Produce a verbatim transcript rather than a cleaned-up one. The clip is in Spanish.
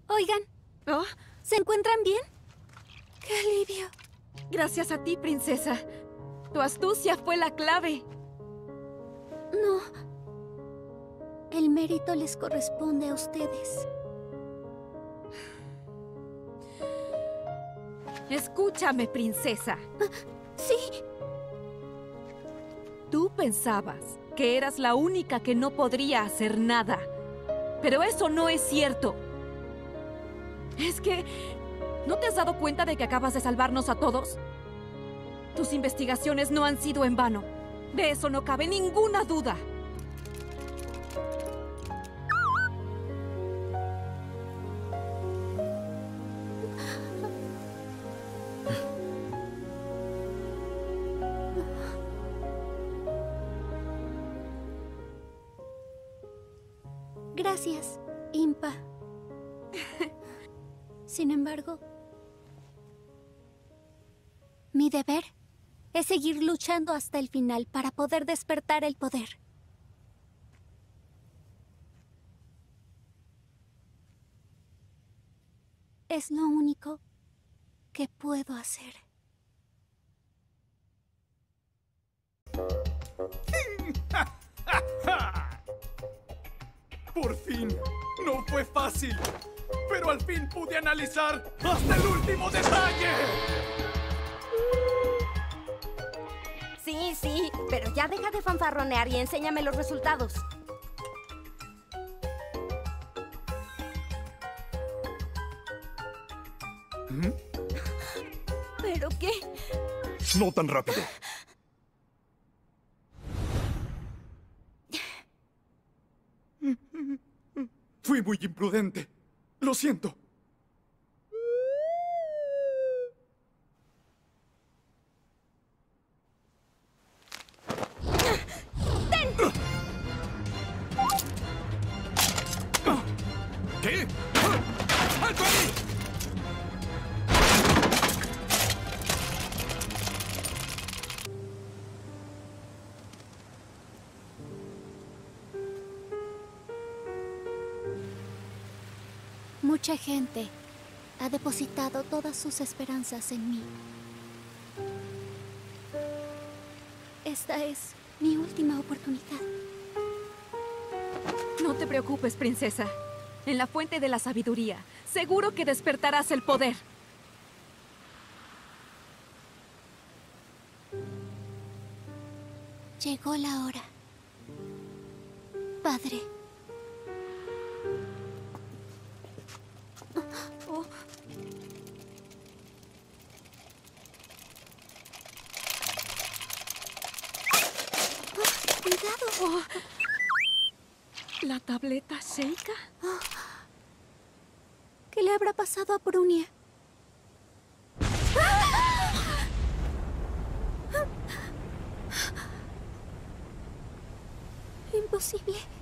Oigan, ¿Oh? ¿se encuentran bien? ¡Qué alivio! Gracias a ti, princesa. Tu astucia fue la clave. No. El mérito les corresponde a ustedes. Escúchame, princesa. Sí. Tú pensabas que eras la única que no podría hacer nada. Pero eso no es cierto. Es que... ¿no te has dado cuenta de que acabas de salvarnos a todos? Tus investigaciones no han sido en vano. De eso no cabe ninguna duda. Gracias, Impa. Sin embargo, mi deber es seguir luchando hasta el final para poder despertar el poder. Es lo único que puedo hacer. Por fin. No fue fácil. Pero al fin pude analizar hasta el último detalle. Sí, sí, pero ya deja de fanfarronear y enséñame los resultados. ¿Mm? ¿Pero qué? No tan rápido. Fui muy imprudente. Lo siento. ¿Qué? ¡Alto ahí! Mucha gente ha depositado todas sus esperanzas en mí. Esta es mi última oportunidad. No te preocupes, princesa. En la fuente de la sabiduría, seguro que despertarás el poder. Llegó la hora. Padre. Oh. Oh, cuidado. Oh. ¿La tableta Sheikah? Oh. ¿Qué le habrá pasado a Prunia? Imposible.